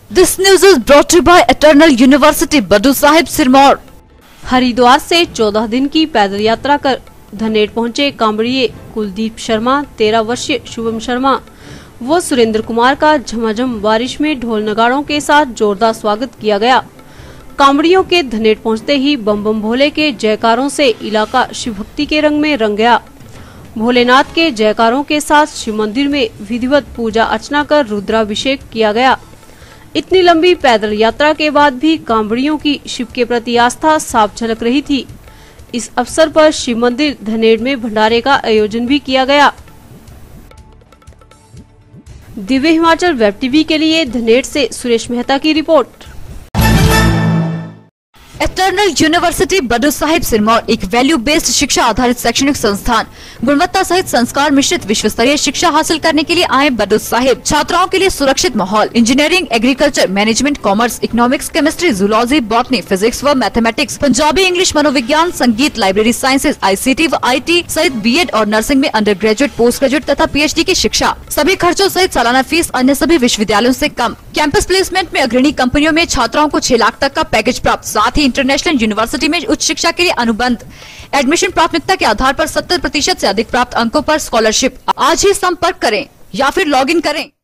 This news is brought to you by Eternal University, बडू साहिब सिरमौर। हरिद्वार से 14 दिन की पैदल यात्रा कर धनेड़ पहुंचे कांवड़िए कुलदीप शर्मा, 13 वर्षीय शुभम शर्मा व सुरेंद्र कुमार का झमाझम बारिश में ढोल नगाड़ों के साथ जोरदार स्वागत किया गया। कांवड़ियों के धनेड़ पहुंचते ही बम बम भोले के जयकारों से इलाका शिव भक्ति के रंग में रंग गया। भोलेनाथ के जयकारों के साथ शिव मंदिर में विधिवत पूजा अर्चना कर रुद्राभिषेक किया गया। इतनी लंबी पैदल यात्रा के बाद भी कांवड़ियों की शिव के प्रति आस्था साफ झलक रही थी। इस अवसर पर शिव मंदिर धनेड़ में भंडारे का आयोजन भी किया गया। दिव्य हिमाचल वेब टीवी के लिए धनेड़ से सुरेश मेहता की रिपोर्ट। एटर्नल यूनिवर्सिटी बडू साहिब सिरमौर एक वैल्यू बेस्ड शिक्षा आधारित शैक्षणिक संस्थान, गुणवत्ता सहित संस्कार मिश्रित विश्व स्तरीय शिक्षा हासिल करने के लिए आए बडू साहिब। छात्राओं के लिए सुरक्षित माहौल, engineering, agriculture, management, commerce, economics, chemistry, zoology, botany, physics व मैथमेटिक्स, पंजाबी, इंग्लिश, मनोविज्ञान, संगीत, लाइब्रेरी साइंसेज, ICT व IT सहित BEd और नर्सिंग में अंडर ग्रेजुएट, पोस्ट ग्रेजुएट तथा PhD की शिक्षा। सभी खर्चों सहित सालाना फीस अन्य सभी विश्वविद्यालयों से कम। कैंपस प्लेसमेंट में अग्रणी कंपनियों में छात्राओं को 6 लाख तक का पैकेज प्राप्त। साथ ही इंटरनेशनल यूनिवर्सिटी में उच्च शिक्षा के लिए अनुबंध। एडमिशन प्राथमिकता के आधार पर 70% से अधिक प्राप्त अंकों पर स्कॉलरशिप। आज ही संपर्क करें या फिर लॉगिन करें।